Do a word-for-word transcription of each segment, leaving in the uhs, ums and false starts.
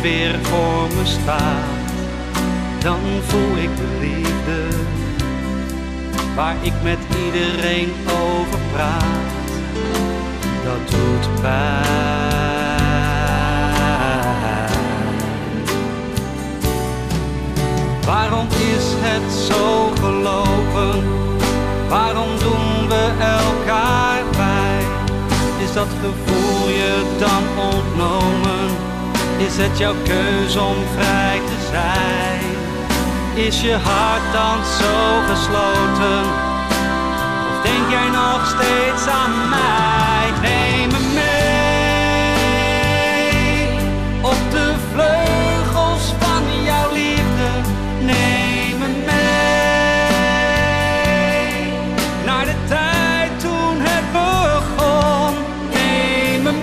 weer voor me staat, dan voel ik de liefde waar ik met iedereen over praat. Dat doet pijn. Waarom is het zo gelopen? Waarom doen we elkaar pijn? Is dat gevoel je dan ontnomen? Is het jouw keus om vrij te zijn? Is je hart dan zo gesloten? Of denk jij nog steeds aan mij? Neem me mee op de vleugels van jouw liefde. Neem me mee naar de tijd toen het begon. Neem me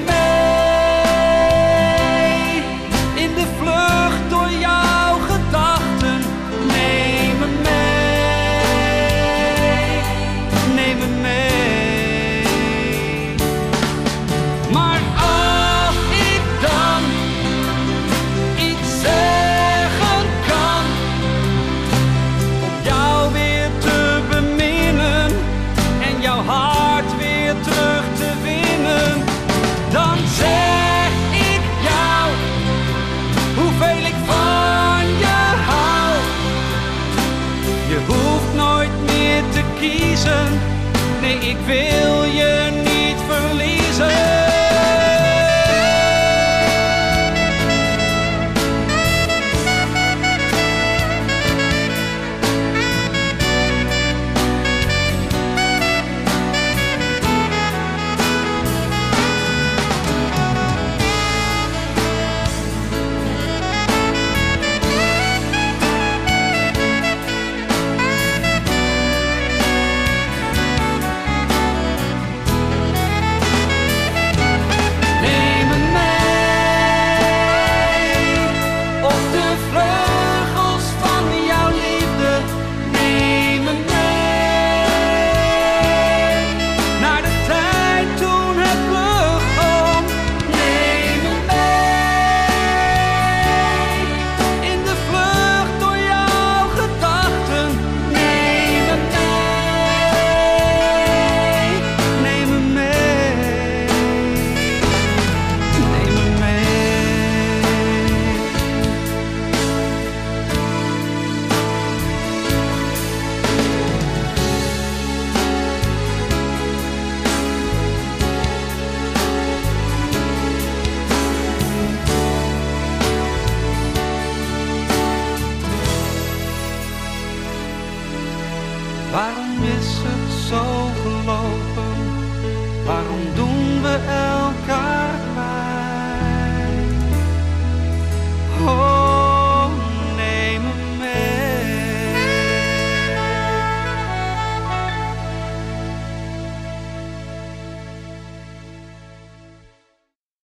mee in de vlucht door jouw gedachten. Neem me mee, neem me mee. Maar als ik dan iets zeggen kan om jou weer te beminnen en jouw hart weer terug te winnen, dan zeg ik jou hoeveel ik van je hou. Je hoeft nooit meer te kiezen, nee, ik wil